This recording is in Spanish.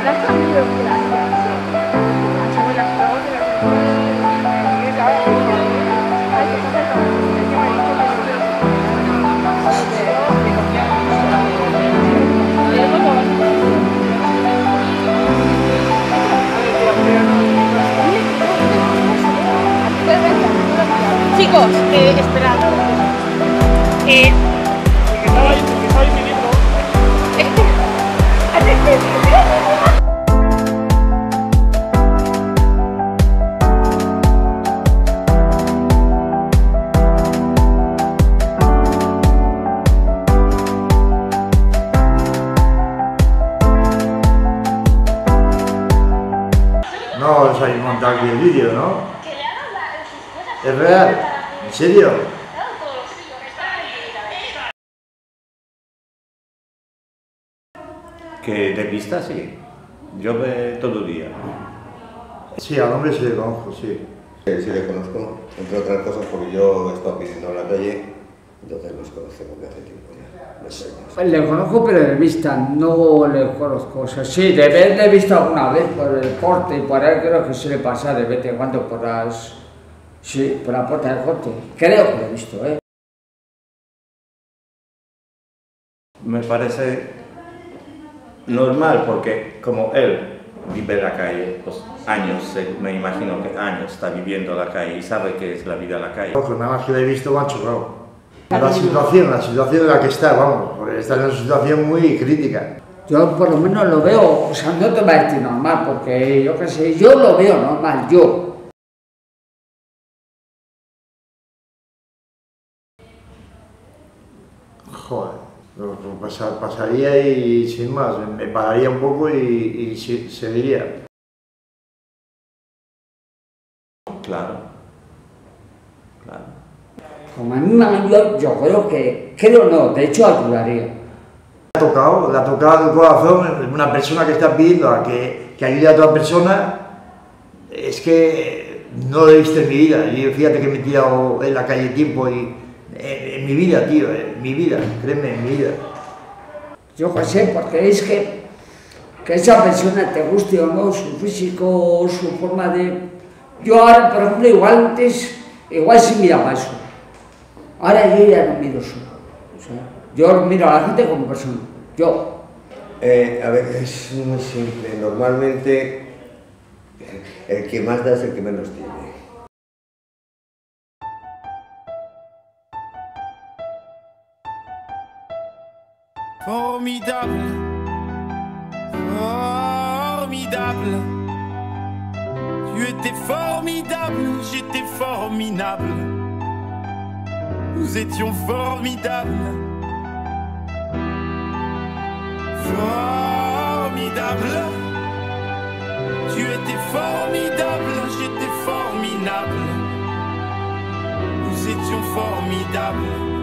Chicos, esperad. Que estaba en mi libro. No os habéis montado aquí el vídeo, ¿no? ¿Es real? ¿En serio? Que de vista sí, yo veo todo el día. Sí, al hombre sí le conozco, sí. Sí le conozco, entre otras cosas porque yo he estado pidiendo en la calle, entonces nos conocemos de hace tiempo ya, de años. Le conozco pero de vista, no le conozco, o sea, sí, de ver le he visto alguna vez por el corte y por ahí creo que se le pasa de vez en cuando por las... Sí, por la puerta del corte, creo que lo he visto, ¿eh? Me parece normal porque como él vive en la calle, pues años, me imagino que años está viviendo en la calle y sabe qué es la vida en la calle. Ojo, nada más que lo he visto, macho, claro. La situación en la que está, vamos, porque está en una situación muy crítica. Yo por lo menos lo veo, o sea, no te voy a decir normal, porque yo qué sé, yo lo veo normal, yo. Joder, pasaría y sin más, me pararía un poco y seguiría. Claro, claro. Como animal yo creo no, de hecho ayudaría. Le ha tocado el corazón, una persona que está pidiendo a que ayude a otra persona, es que no lo he visto en mi vida. Yo fíjate que me he tirado en la calle tiempo y en mi vida, tío, en mi vida, créeme, en mi vida. Yo qué sé, porque es que esa persona te guste o no, su físico, su forma de... Yo ahora, por ejemplo, igual sí miraba eso. Ahora yo ya no miro eso. O sea, yo miro a la gente como persona, yo. A ver, es muy simple. Normalmente, el que más da es el que menos tiene. Formidable, formidable. Tu étais formidable, j'étais formidable. Nous étions formidables. Formidable. Tu étais formidable, j'étais formidable. Nous étions formidables.